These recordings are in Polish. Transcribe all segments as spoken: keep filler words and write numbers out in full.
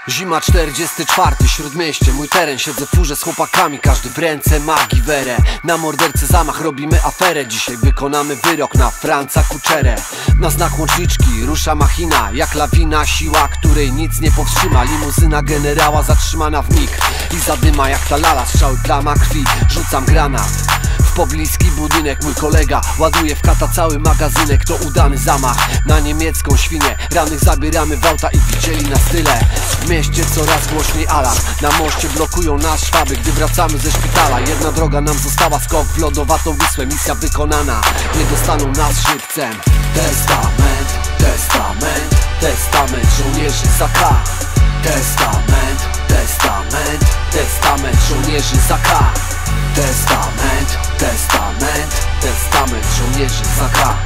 Zima czterdziesty czwarty, Śródmieście, mój teren. Siedzę w furze z chłopakami, każdy w ręce ma giwerę. Na mordercę zamach, robimy aferę. Dzisiaj wykonamy wyrok na Franca Kuczerę. Na znak łączniczki rusza machina, jak lawina, siła, której nic nie powstrzyma. Limuzyna generała zatrzymana w mig i zadyma jak ta lala, strzały, plama krwi. Rzucam granat w pobliski budynek, mój kolega ładuje w kata cały magazynek. To udany zamach na niemiecką świnię. Rannych zabieramy w auta i widzieli nas tyle. W mieście coraz głośniej alarm. Na moście blokują nas szwaby, gdy wracamy ze szpitala. Jedna droga nam została, skok w lodowatą Wisłę. Misja wykonana, nie dostaną nas żywcem. Testament, testament, testament żołnierzy za K. Testament, testament, testament żołnierzy za K. Testament, testament, testament żołnierzy za K.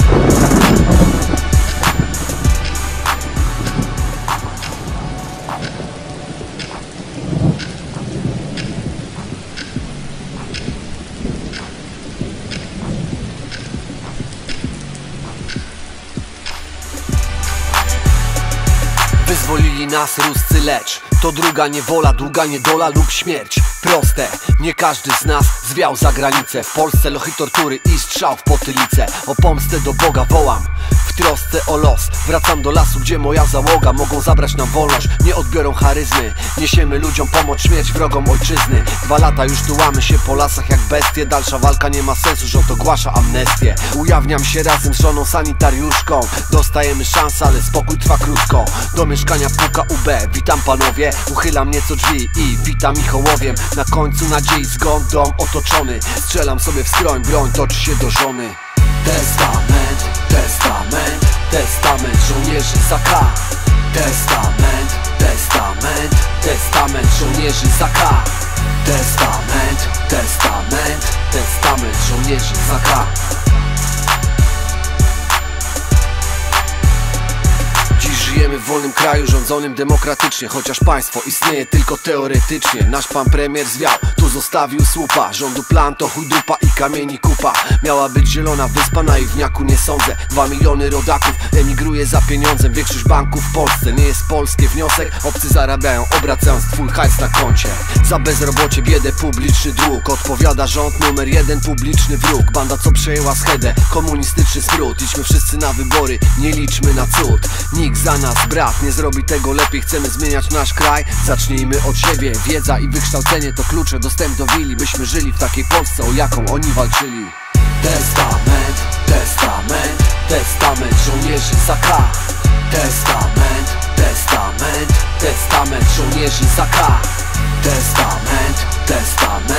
Wyzwolili nas Ruscy, lecz to druga niewola, długa niedola lub śmierć. Proste, nie każdy z nas zwiał za granicę. W Polsce lochy, tortury i strzał w potylicę. O pomstę do Boga wołam, w trosce o los. Wracam do lasu, gdzie moja załoga. Mogą zabrać nam wolność, nie odbiorą charyzmy. Niesiemy ludziom pomoc, śmierć wrogom ojczyzny. Dwa lata już tułamy się po lasach jak bestie. Dalsza walka nie ma sensu, rząd ogłasza amnestię. Ujawniam się razem z żoną sanitariuszką. Dostajemy szansę, ale spokój trwa krótko. Do mieszkania puka U B, witam panowie. Uchylam nieco drzwi i witam ich ołowiem. Na końcu nadziei zgon, dom otoczony. Strzelam sobie w skroń, broń toczy się do żony. Testament, testament, testament żołnierzy za K. Testament, testament, testament żołnierzy za K. Testament, testament, testament żołnierzy za K. Żyjemy w wolnym kraju rządzonym demokratycznie. Chociaż państwo istnieje tylko teoretycznie. Nasz pan premier zwiał, tu zostawił słupa. Rządu plan to chuj dupa i kamieni kupa. Miała być zielona wyspa, naiwniaku nie sądzę. Dwa miliony rodaków emigruje za pieniądzem. Większość banków w Polsce nie jest polskie. Wniosek, obcy zarabiają, obracając twój hajs na koncie. Za bezrobocie, biedę, publiczny dług. Odpowiada rząd numer jeden, publiczny wróg. Banda co przejęła schedę, komunistyczny skrót. Idźmy wszyscy na wybory, nie liczmy na cud. Nikt za nas brat nie zrobi tego lepiej. Chcemy zmieniać nasz kraj, zacznijmy od siebie. Wiedza i wykształcenie to klucze, dostęp do willi. Byśmy żyli w takiej Polsce, o jaką oni walczyli. Testament, testament, testament żołnierzy za K. Testament, testament, testament żołnierzy za K. Testament, testament,